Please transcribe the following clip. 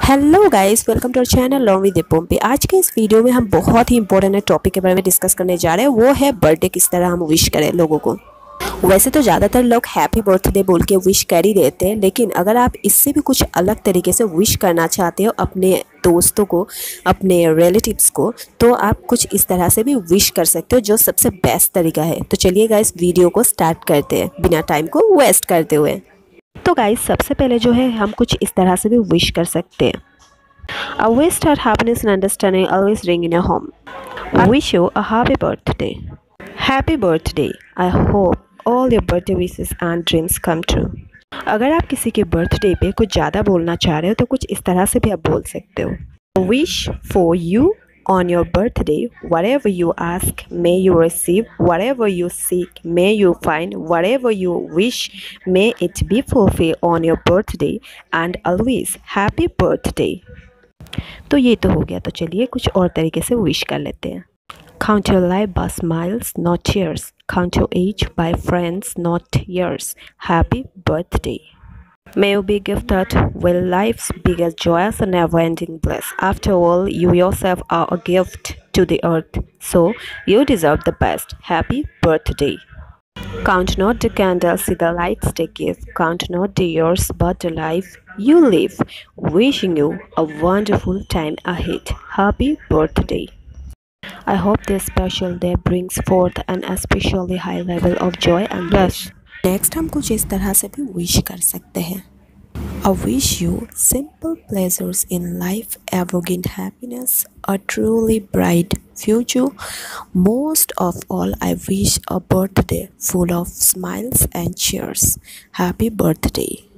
Hello guys, welcome to our channel long with Pompi. आज के इस वीडियो में हम बहुत ही इंपॉर्टेंट टॉपिक के बारे में डिस्कस करने जा रहे हैं। वो है बर्थडे किस तरह हम विश करें लोगों को। वैसे तो ज़्यादातर लोग हैप्पी बर्थडे बोल के विश कर ही देते हैं, लेकिन अगर आप इससे भी कुछ अलग तरीके से विश करना चाहते हो अपने दोस्तों को, अपने रिलेटिव्स को, तो आप कुछ इस तरह से भी विश कर सकते हो, जो सबसे बेस्ट तरीका है। तो चलिए गाइस, वीडियो को स्टार्ट करते हैं बिना टाइम को वेस्ट करते हुए। तो गाइस, सबसे पहले जो है हम कुछ इस तरह से भी विश कर सकते हैं। I wish that happiness and understanding always ring in your home. I wish you a happy birthday. Happy birthday. I hope all your birthday wishes and dreams come true. अगर आप किसी के बर्थडे पे कुछ ज़्यादा बोलना चाह रहे हो तो कुछ इस तरह से भी आप बोल सकते हो। Wish for you on your birthday, whatever you ask, may you receive, whatever you seek, may you find, whatever you wish, may it be fulfilled on your birthday, and always happy birthday. तो ये तो हो गया। तो चलिए कुछ और तरीके से विश कर लेते हैं। Count your life by smiles, not tears. Count your age by friends, not years. Happy birthday. May you be gifted with life's biggest joys and never-ending bliss. After all, you yourself are a gift to the earth, so you deserve the best. Happy birthday. Count not the candles, see the lights they give. Count not the years, but the life you live. Wishing you a wonderful time ahead. Happy birthday. I hope this special day brings forth an especially high level of joy and bliss. Next हम कुछ इस तरह से भी wish कर सकते हैं। I wish you simple pleasures in life, arrogant happiness, a truly bright future. Most of all, I wish a birthday full of smiles and cheers. Happy birthday.